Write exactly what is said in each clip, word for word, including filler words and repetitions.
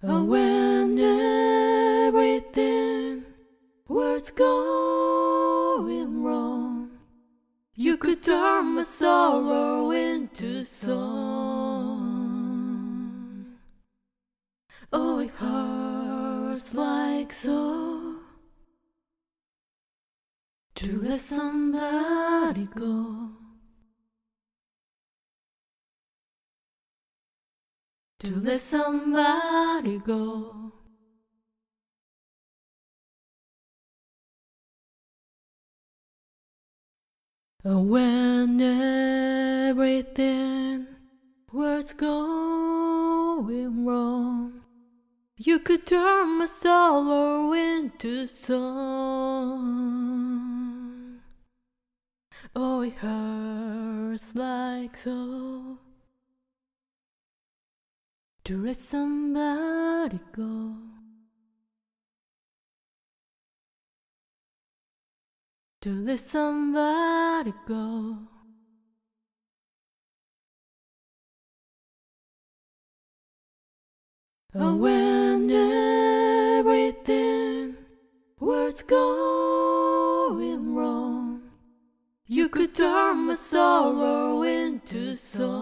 Oh, when everything was going wrong, you could turn my sorrow into song. Oh, it hurts like so to let somebody go, to let somebody go. Oh, when everything was going wrong, you could turn my sorrow into song. Oh, it hurts like so to let somebody go, to let somebody go. Oh, when everything was going wrong, you could turn my sorrow into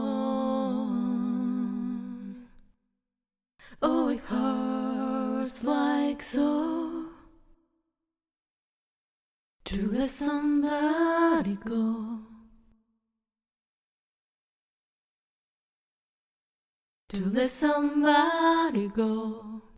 song. Oh, it hurts like so to let somebody go, to let somebody go.